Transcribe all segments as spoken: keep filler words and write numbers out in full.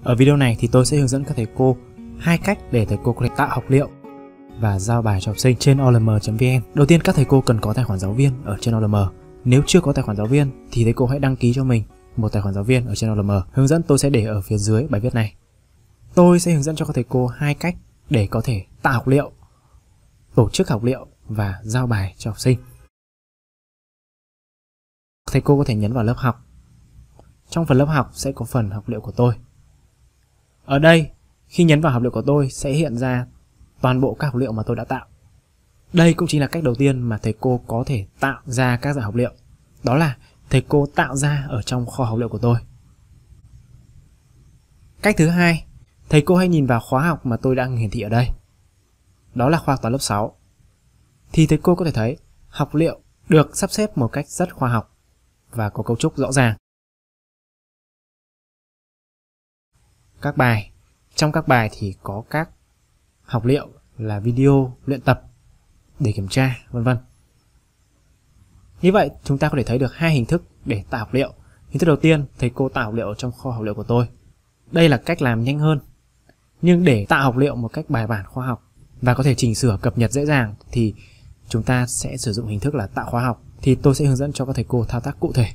Ở video này thì tôi sẽ hướng dẫn các thầy cô hai cách để thầy cô có thể tạo học liệu và giao bài cho học sinh trên o lờ em chấm vn. Đầu tiên các thầy cô cần có tài khoản giáo viên ở trên o lờ em. Nếu chưa có tài khoản giáo viên thì thầy cô hãy đăng ký cho mình một tài khoản giáo viên ở trên o lờ em. Hướng dẫn tôi sẽ để ở phía dưới bài viết này. Tôi sẽ hướng dẫn cho các thầy cô hai cách để có thể tạo học liệu, tổ chức học liệu và giao bài cho học sinh. Thầy cô có thể nhấn vào lớp học. Trong phần lớp học sẽ có phần học liệu của tôi. Ở đây, khi nhấn vào học liệu của tôi sẽ hiện ra toàn bộ các học liệu mà tôi đã tạo. Đây cũng chính là cách đầu tiên mà thầy cô có thể tạo ra các dạng học liệu. Đó là thầy cô tạo ra ở trong kho học liệu của tôi. Cách thứ hai, thầy cô hãy nhìn vào khóa học mà tôi đang hiển thị ở đây. Đó là khoa học toán lớp sáu. Thì thầy cô có thể thấy học liệu được sắp xếp một cách rất khoa học và có cấu trúc rõ ràng. Các bài, trong các bài thì có các học liệu là video luyện tập để kiểm tra, vân vân. Như vậy chúng ta có thể thấy được hai hình thức để tạo học liệu. Hình thức đầu tiên, thầy cô tạo học liệu trong kho học liệu của tôi. Đây là cách làm nhanh hơn. Nhưng để tạo học liệu một cách bài bản khoa học và có thể chỉnh sửa cập nhật dễ dàng thì chúng ta sẽ sử dụng hình thức là tạo khóa học. Thì tôi sẽ hướng dẫn cho các thầy cô thao tác cụ thể.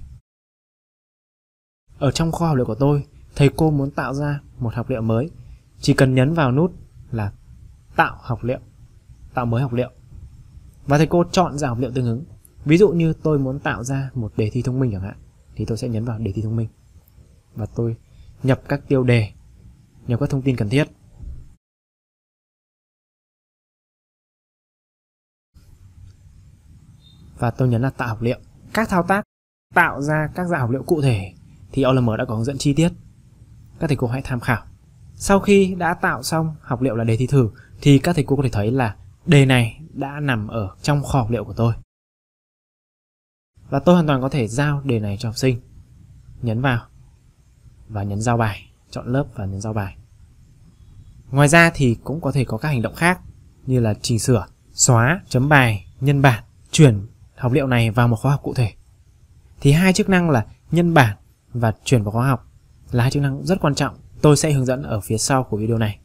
Ở trong kho học liệu của tôi, thầy cô muốn tạo ra một học liệu mới, chỉ cần nhấn vào nút là tạo học liệu, tạo mới học liệu. Và thầy cô chọn dạng học liệu tương ứng. Ví dụ như tôi muốn tạo ra một đề thi thông minh chẳng hạn, thì tôi sẽ nhấn vào đề thi thông minh. Và tôi nhập các tiêu đề, nhập các thông tin cần thiết. Và tôi nhấn là tạo học liệu. Các thao tác tạo ra các dạng học liệu cụ thể thì o lờ em đã có hướng dẫn chi tiết. Các thầy cô hãy tham khảo. Sau khi đã tạo xong học liệu là đề thi thử thì các thầy cô có thể thấy là đề này đã nằm ở trong kho học liệu của tôi. Và tôi hoàn toàn có thể giao đề này cho học sinh. Nhấn vào và nhấn giao bài, chọn lớp và nhấn giao bài. Ngoài ra thì cũng có thể có các hành động khác như là chỉnh sửa, xóa, chấm bài, nhân bản, chuyển học liệu này vào một khóa học cụ thể. Thì hai chức năng là nhân bản và chuyển vào khóa học là hai chức năng rất quan trọng. Tôi sẽ hướng dẫn ở phía sau của video này.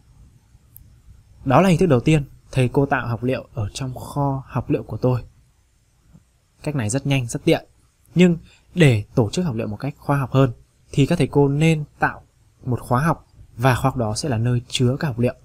Đó là hình thức đầu tiên, thầy cô tạo học liệu ở trong kho học liệu của tôi. Cách này rất nhanh, rất tiện. Nhưng để tổ chức học liệu một cách khoa học hơn thì các thầy cô nên tạo một khóa học và khóa học đó sẽ là nơi chứa các học liệu.